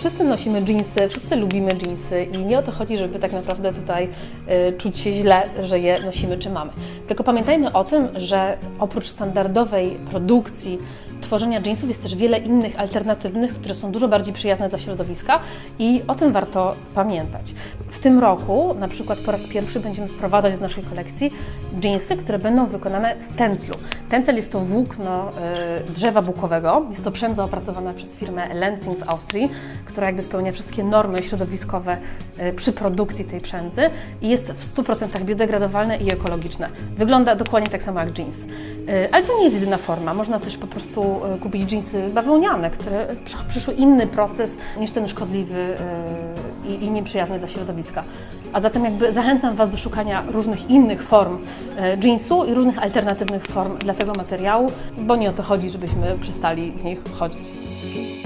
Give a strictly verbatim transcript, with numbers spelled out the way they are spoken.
Wszyscy nosimy dżinsy, wszyscy lubimy dżinsy i nie o to chodzi, żeby tak naprawdę tutaj y, czuć się źle, że je nosimy czy mamy. Tylko pamiętajmy o tym, że oprócz standardowej produkcji tworzenia dżinsów jest też wiele innych alternatywnych, które są dużo bardziej przyjazne dla środowiska i o tym warto pamiętać. W tym roku na przykład po raz pierwszy będziemy wprowadzać do naszej kolekcji dżinsy, które będą wykonane z tenclu. Tencel jest to włókno y, drzewa bukowego, jest to przędza opracowana przez firmę Lenzing z Austrii, która jakby spełnia wszystkie normy środowiskowe y, przy produkcji tej przędzy i jest w stu procentach biodegradowalne i ekologiczne. Wygląda dokładnie tak samo jak dżins. Y, ale to nie jest jedyna forma, można też po prostu kupić dżinsy bawełniane, które przyszły inny proces niż ten szkodliwy i, i nieprzyjazny dla środowiska. A zatem jakby zachęcam Was do szukania różnych innych form dżinsu i różnych alternatywnych form dla tego materiału, bo nie o to chodzi, żebyśmy przestali w nich chodzić.